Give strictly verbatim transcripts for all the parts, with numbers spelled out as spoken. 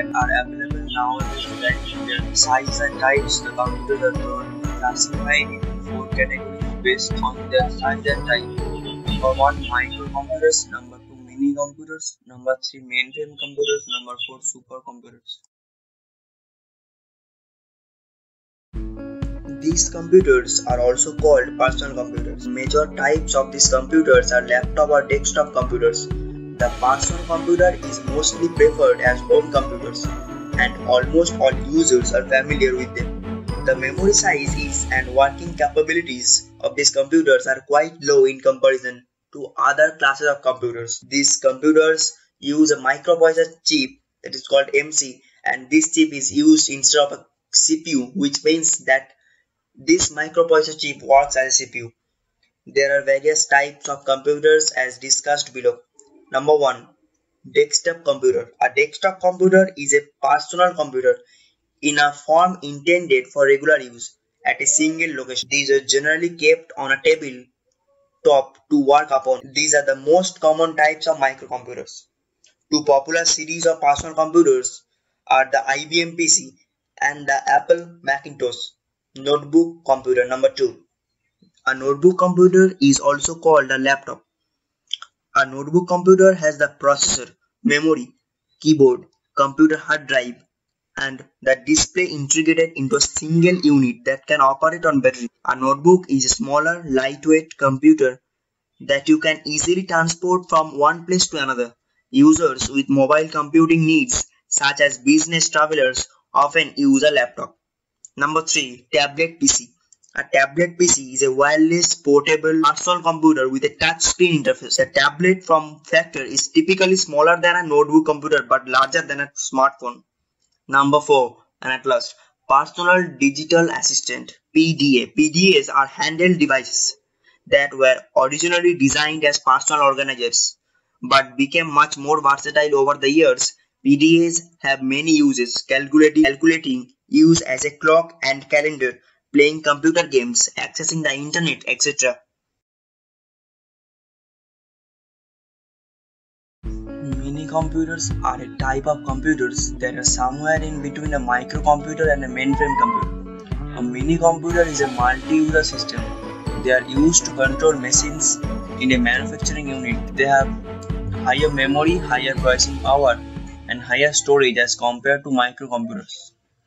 that are available nowadays, regarding their size and types. The computers are broadly classified into four categories based on their size and type. Number one, microcomputers. Number two, mini computers. Number three, mainframe computers. Number four, supercomputers. These computers are also called personal computers. Major types of these computers are laptop or desktop computers. The personal computer is mostly preferred as home computers, and almost all users are familiar with them. The memory size is and working capabilities of these computers are quite low in comparison to other classes of computers. These computers use a microprocessor chip that is called M C, and this chip is used instead of a C P U, which means that this microprocessor chip works as a C P U. There are various types of computers as discussed below. Number one, desktop computer. A desktop computer is a personal computer in a form intended for regular use at a single location. These are generally kept on a table top to work upon. These are the most common types of microcomputers. Two popular series of personal computers are the I B M P C and the Apple Macintosh. Notebook computer. Number two. A notebook computer is also called a laptop. A notebook computer has the processor, memory, keyboard, computer hard drive, and the display integrated into a single unit that can operate on battery. A notebook is a smaller, lightweight computer that you can easily transport from one place to another. Users with mobile computing needs, such as business travelers, often use a laptop. Number three. Tablet P C. A tablet P C is a wireless portable personal computer with a touch screen interface. A tablet form factor is typically smaller than a notebook computer but larger than a smartphone. Number four. And at last, Personal Digital Assistant P D A. P D As are handheld devices that were originally designed as personal organizers but became much more versatile over the years. P D As have many uses: calculating, calculating, use as a clock and calendar, playing computer games, accessing the internet, et cetera. Mini computers are a type of computers that are somewhere in between a microcomputer and a mainframe computer. A mini computer is a multi-user system. They are used to control machines in a manufacturing unit. They have higher memory, higher processing power, and higher storage as compared to microcomputers.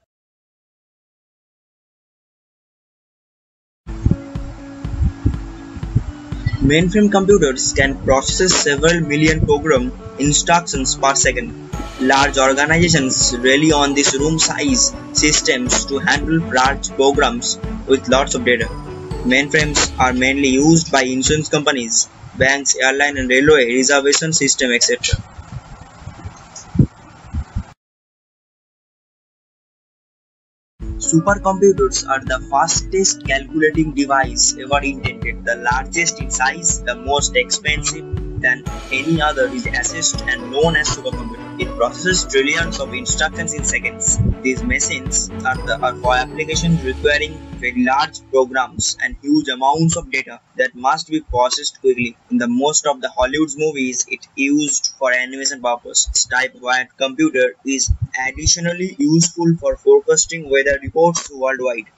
Mainframe computers can process several million program instructions per second. Large organizations rely on these room-size systems to handle large programs with lots of data. Mainframes are mainly used by insurance companies, banks, airline and railway reservation system, et cetera. Supercomputers are the fastest calculating device ever invented. The largest in size, the most expensive than any other, is assessed and known as supercomputer. It processes trillions of instructions in seconds. These machines are, the, are for applications requiring very large programs and huge amounts of data that must be processed quickly. In the most of the Hollywood's movies, it used for animation purpose. This type of wired computer is additionally useful for forecasting weather reports worldwide.